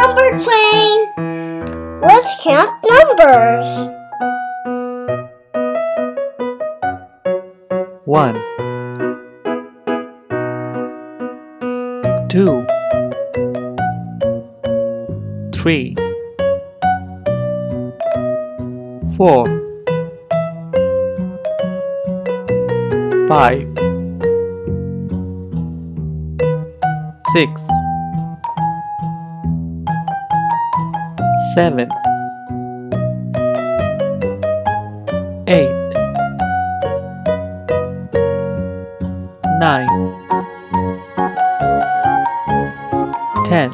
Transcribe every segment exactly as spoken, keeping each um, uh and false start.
number train! Let's count numbers. One, two, three, four, five, six, seven, eight, nine, ten,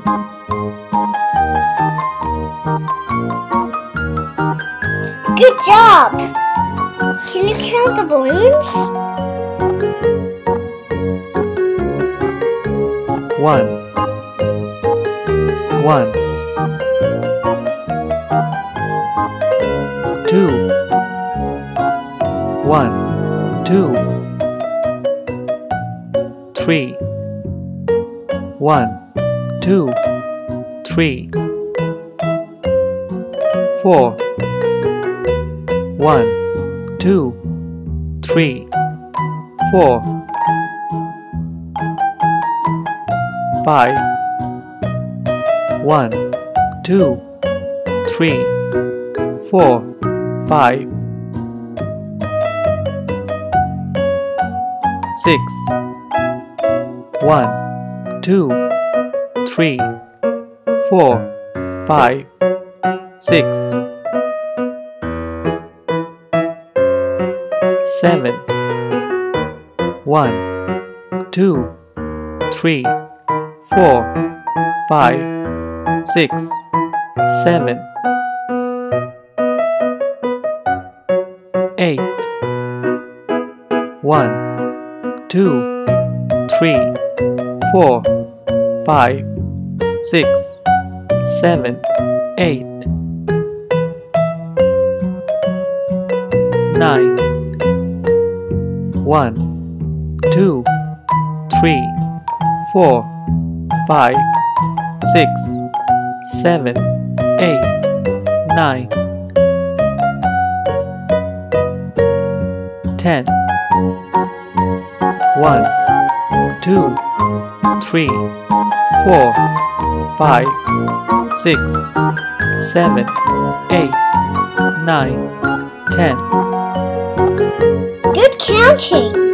Good job! Can you count the balloons? one, one, two, one, two, three, one, two, three, four, one, two, three, four, five, one, two, three, four, five, six, one, two, three, four, five, six, seven, one, two, three, four, five, six, seven, eight, one, two, three, four, five, six, seven, eight, nine, one, two, three, four, five, six, seven, eight, nine, ten, one, two, three, four, five, six, seven, eight, nine, ten. Good counting!